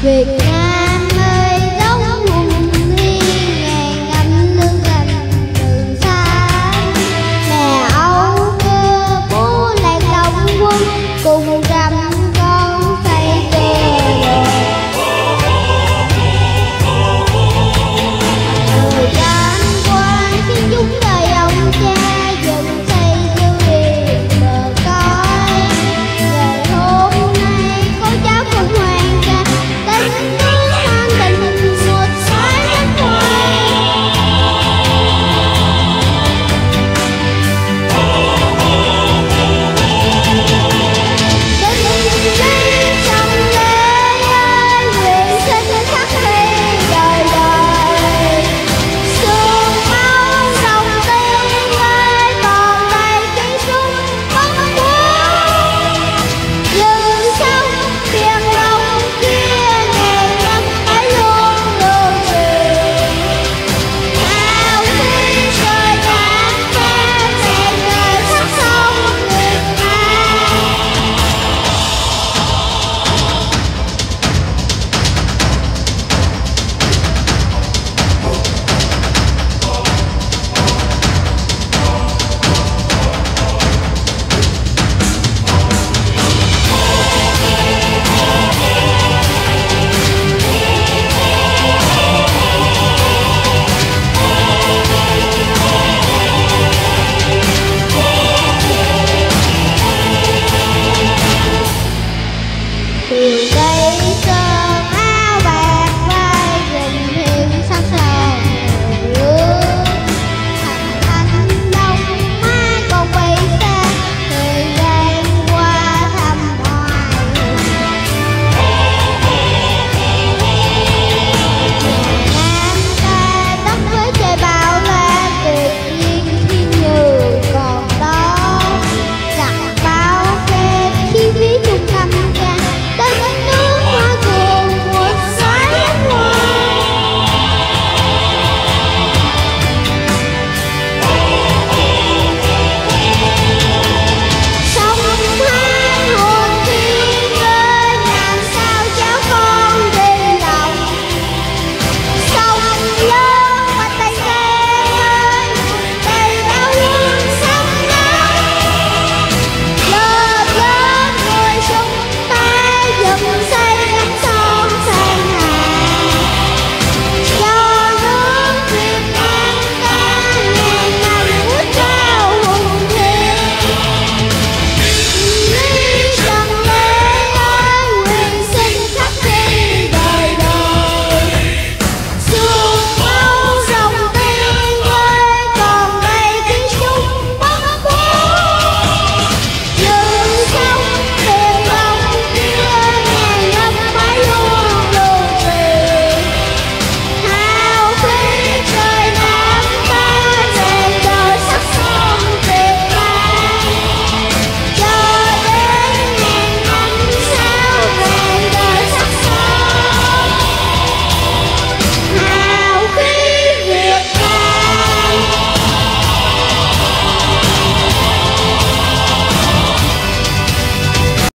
Việt Nam ơi dấu hùng thiên, ngàn năm nương gành từ xa. Mẹ Âu cơ bố lại đồng quân, cùng trăm con xây cơ đồ. Thời gian qua khi chúng đời ông cha dựng xây dư điền bờ cõi. Ngày hôm nay có cháu không hoàng ca, tình thương an tình một sỏi đất hoài. Tình lý trong lễ ơi, nguyện sinh khắc ghi đời đời. Sương máu đồng tiên ơi, còn đầy ký súng bất khuất. Dừng sông biển rộng kia, ngàn năm hãy luôn luôn truyền. Hào khí trời đàn ca, rèn người khắc sông Việt Nam. Từ đây